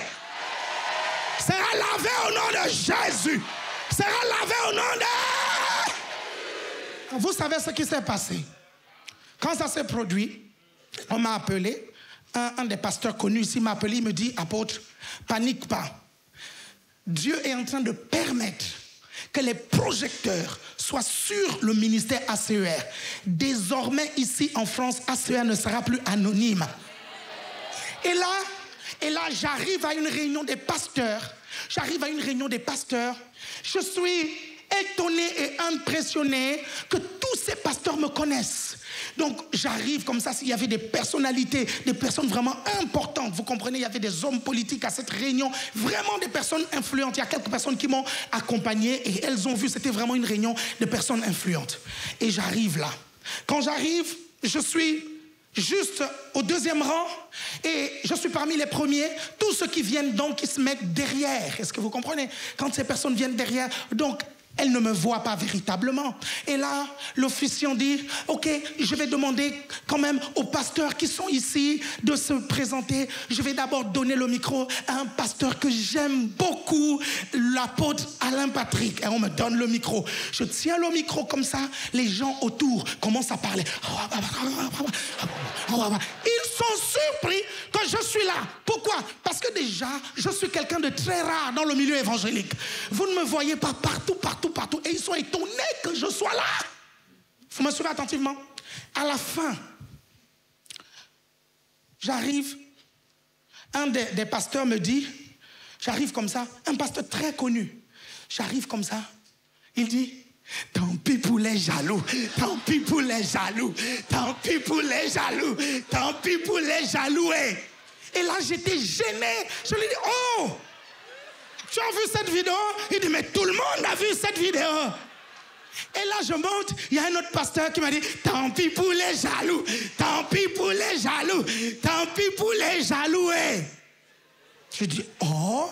Sera lavé au nom de Jésus. Sera lavé au nom de... Vous savez ce qui s'est passé? Quand ça s'est produit, on m'a appelé, un, un des pasteurs connus ici m'a appelé, il me dit, apôtre, panique pas. Dieu est en train de permettre que les projecteurs soient sur le ministère A C E R. Désormais, ici en France, A C E R ne sera plus anonyme. Et là, et là, j'arrive à une réunion des pasteurs. J'arrive à une réunion des pasteurs. Je suis étonné et impressionné que tous ces pasteurs me connaissent. Donc, j'arrive comme ça, s'il y avait des personnalités, des personnes vraiment importantes. Vous comprenez, il y avait des hommes politiques à cette réunion, vraiment des personnes influentes. Il y a quelques personnes qui m'ont accompagné et elles ont vu, c'était vraiment une réunion de personnes influentes. Et j'arrive là. Quand j'arrive, je suis juste au deuxième rang et je suis parmi les premiers. Tous ceux qui viennent donc, ils se mettent derrière. Est-ce que vous comprenez? Quand ces personnes viennent derrière, donc elles ne me voient pas véritablement. Et là, l'officiant dit, ok, je vais demander quand même aux pasteurs qui sont ici de se présenter. Je vais d'abord donner le micro à un pasteur que j'aime beaucoup, l'apôtre Alain Patrick. Et on me donne le micro. Je tiens le micro comme ça, les gens autour commencent à parler. Ils sont surpris que je suis là. Pourquoi? Parce que déjà, je suis quelqu'un de très rare dans le milieu évangélique. Vous ne me voyez pas partout, partout, partout. Et ils sont étonnés que je sois là. Vous me suivez attentivement? À la fin, j'arrive, un des, des pasteurs me dit, j'arrive comme ça, un pasteur très connu. J'arrive comme ça, il dit, tant pis pour les jaloux, tant pis pour les jaloux, tant pis pour les jaloux, tant pis pour les jaloux. Et là, j'étais gêné. Je lui dis, oh, tu as vu cette vidéo? Il dit, mais tout le monde a vu cette vidéo. Et là, je monte, il y a un autre pasteur qui m'a dit, tant pis pour les jaloux, tant pis pour les jaloux, tant pis pour les jaloux. Je dis, oh.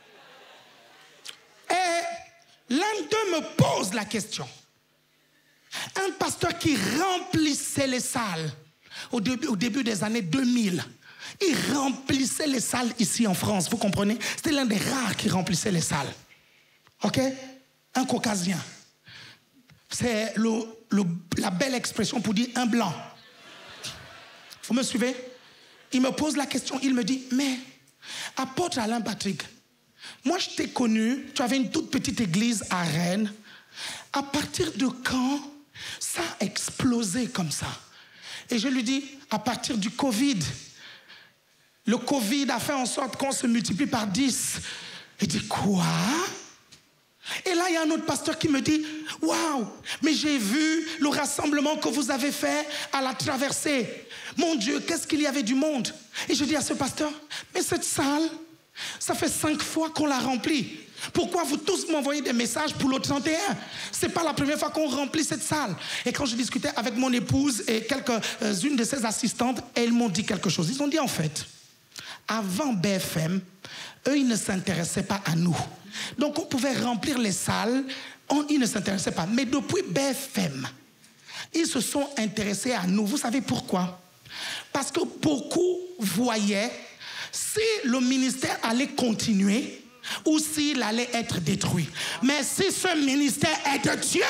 Et l'un d'eux me pose la question. Un pasteur qui remplissait les salles au début, au début des années deux mille, il remplissait les salles ici en France, vous comprenez? C'était l'un des rares qui remplissait les salles. Ok? Un caucasien. C'est le, le, la belle expression pour dire un blanc. Vous me suivez? Il me pose la question, il me dit, mais apôtre Alain Patrick, moi je t'ai connu, tu avais une toute petite église à Rennes. À partir de quand ça a explosé comme ça? Et je lui dis, à partir du Covid. Le Covid a fait en sorte qu'on se multiplie par dix. Il dit, quoi? Et là, il y a un autre pasteur qui me dit, waouh, mais j'ai vu le rassemblement que vous avez fait à la traversée. Mon Dieu, qu'est-ce qu'il y avait du monde? Et je dis à ce pasteur, mais cette salle, ça fait cinq fois qu'on l'a remplie. Pourquoi vous tous m'envoyez des messages pour le trente et un? Ce n'est pas la première fois qu'on remplit cette salle. Et quand je discutais avec mon épouse et quelques-unes de ses assistantes, elles m'ont dit quelque chose. Ils ont dit, en fait, avant B F M, eux, ils ne s'intéressaient pas à nous. Donc, on pouvait remplir les salles, on, ils ne s'intéressaient pas. Mais depuis B F M, ils se sont intéressés à nous. Vous savez pourquoi? Parce que beaucoup voyaient si le ministère allait continuer ou s'il allait être détruit. Mais si ce ministère est de Dieu,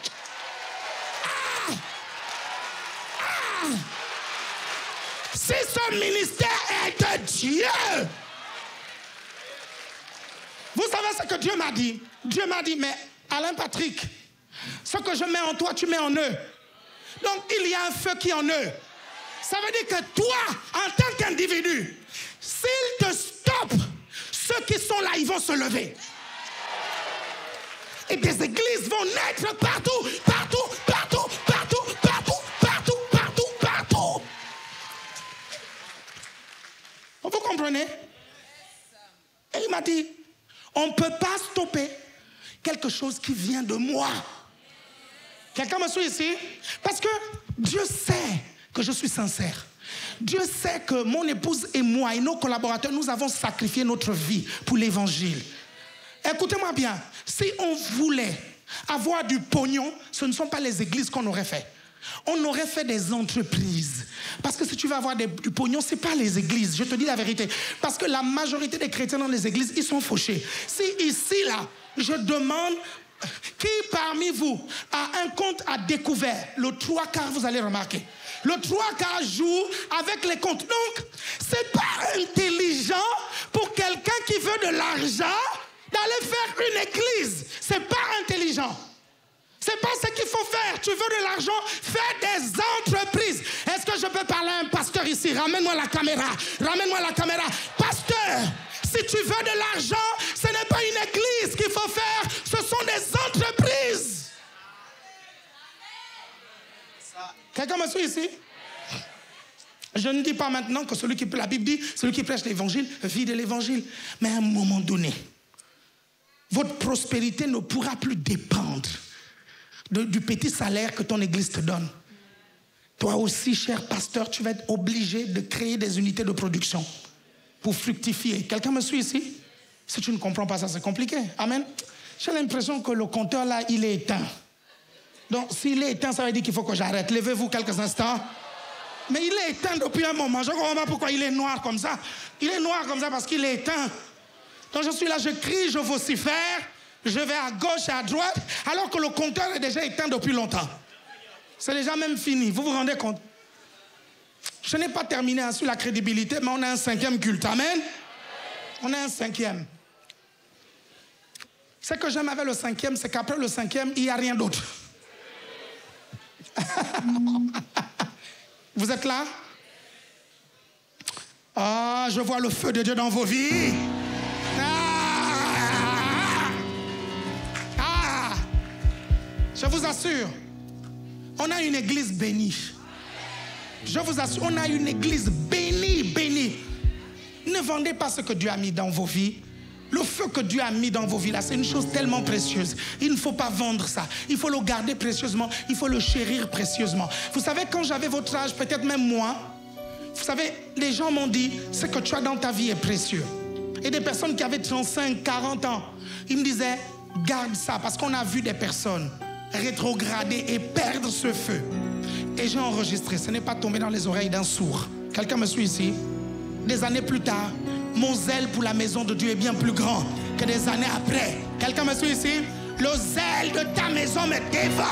ah, ah, si ce ministère est de Dieu, vous savez ce que Dieu m'a dit? Dieu m'a dit, mais Alain Patrick, ce que je mets en toi, tu mets en eux. Donc il y a un feu qui est en eux. Ça veut dire que toi, en tant qu'individu, s'il te stoppe, ceux qui sont là, ils vont se lever. Et des églises vont naître partout, partout, partout, partout, partout, partout, partout, partout. Vous comprenez? Et il m'a dit, on ne peut pas stopper quelque chose qui vient de moi. Quelqu'un me suit ici? Parce que Dieu sait que je suis sincère. Dieu sait que mon épouse et moi et nos collaborateurs, nous avons sacrifié notre vie pour l'évangile. Écoutez-moi bien, si on voulait avoir du pognon, ce ne sont pas les églises qu'on aurait fait. On aurait fait des entreprises. Parce que si tu veux avoir des, du pognon, ce n'est pas les églises. Je te dis la vérité. Parce que la majorité des chrétiens dans les églises, ils sont fauchés. Si ici, là, je demande qui parmi vous a un compte à découvert, le trois quarts, vous allez remarquer. Le trois quarts joue avec les comptes. Donc, ce n'est pas intelligent pour quelqu'un qui veut de l'argent d'aller faire une église. Ce n'est pas intelligent. C'est pas ce qu'il faut faire. Tu veux de l'argent, fais des entreprises. Est-ce que je peux parler à un pasteur ici? Ramène-moi la caméra. Ramène-moi la caméra. Pasteur, si tu veux de l'argent, ce n'est pas une église qu'il faut faire. Ce sont des entreprises. Quelqu'un me suit ici? Je ne dis pas maintenant que celui qui, la Bible dit, celui qui prêche l'évangile vit de l'évangile. Mais à un moment donné, votre prospérité ne pourra plus dépendre De, du petit salaire que ton église te donne. Toi aussi, cher pasteur, tu vas être obligé de créer des unités de production pour fructifier. Quelqu'un me suit ici? Si tu ne comprends pas ça, c'est compliqué. Amen. J'ai l'impression que le compteur là, il est éteint. Donc, s'il est éteint, ça veut dire qu'il faut que j'arrête. Levez-vous quelques instants. Mais il est éteint depuis un moment. Je ne comprends pas pourquoi il est noir comme ça. Il est noir comme ça parce qu'il est éteint. Donc, je suis là, je crie, je vocifère. Je vais à gauche et à droite, alors que le compteur est déjà éteint depuis longtemps. C'est déjà même fini. Vous vous rendez compte? Je n'ai pas terminé hein, sur la crédibilité, mais on a un cinquième culte. Amen? On a un cinquième. Ce que j'aime avec le cinquième, c'est qu'après le cinquième, il n'y a rien d'autre. Vous êtes là? Ah, je vois le feu de Dieu dans vos vies. Je vous assure, on a une église bénie. Je vous assure, on a une église bénie, bénie. Ne vendez pas ce que Dieu a mis dans vos vies. Le feu que Dieu a mis dans vos vies, là, c'est une chose tellement précieuse. Il ne faut pas vendre ça. Il faut le garder précieusement. Il faut le chérir précieusement. Vous savez, quand j'avais votre âge, peut-être même moi, vous savez, les gens m'ont dit, ce que tu as dans ta vie est précieux. Et des personnes qui avaient trente-cinq, quarante ans, ils me disaient, garde ça, parce qu'on a vu des personnes rétrograder et perdre ce feu. Et j'ai enregistré, ce n'est pas tombé dans les oreilles d'un sourd. Quelqu'un me suit ici? Des années plus tard, mon zèle pour la maison de Dieu est bien plus grand que des années après. Quelqu'un me suit ici? Le zèle de ta maison me dévore.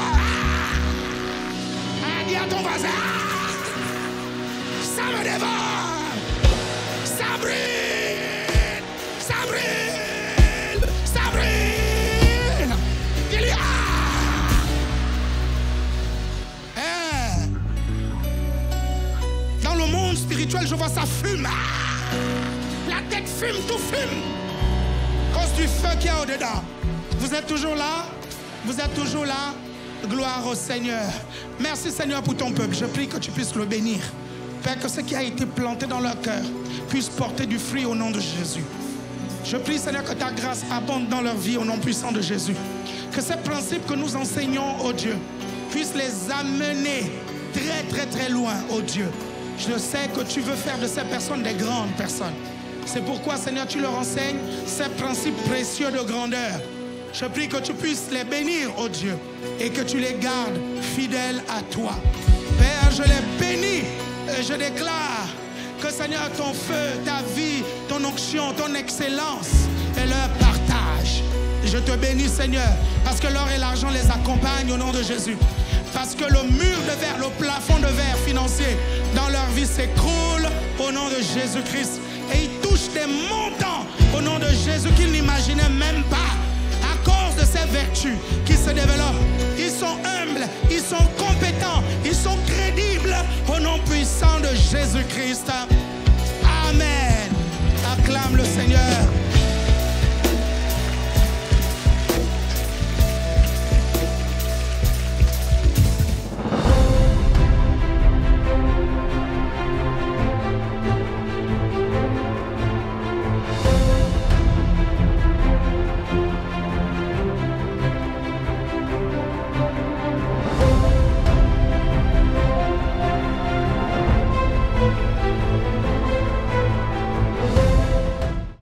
Ah, dis à ton voisin, ça me dévore. Ça brûle. Ça brûle. Ça brûle. Dis-lui, ah. Dans le monde spirituel, je vois ça fume. La tête fume, tout fume. À cause du feu qu'il y a au-dedans. Vous êtes toujours là? Vous êtes toujours là? Gloire au Seigneur. Merci Seigneur pour ton peuple. Je prie que tu puisses le bénir. Père, que ce qui a été planté dans leur cœur puisse porter du fruit au nom de Jésus. Je prie Seigneur que ta grâce abonde dans leur vie au nom puissant de Jésus. Que ces principes que nous enseignons, ô Dieu, puissent les amener très très très loin, ô Dieu. Je sais que tu veux faire de ces personnes des grandes personnes. C'est pourquoi, Seigneur, tu leur enseignes ces principes précieux de grandeur. Je prie que tu puisses les bénir, ô Dieu, et que tu les gardes fidèles à toi. Père, je les bénis et je déclare que, Seigneur, ton feu, ta vie, ton onction, ton excellence est leur partage. Je te bénis, Seigneur, parce que l'or et l'argent les accompagnent au nom de Jésus. Parce que le mur de verre, le plafond de verre financier dans leur vie s'écroule au nom de Jésus-Christ. Et ils touchent des montants au nom de Jésus qu'ils n'imaginaient même pas. À cause de ces vertus qui se développent, ils sont humbles, ils sont compétents, ils sont crédibles au nom puissant de Jésus-Christ. Amen. Acclame le Seigneur.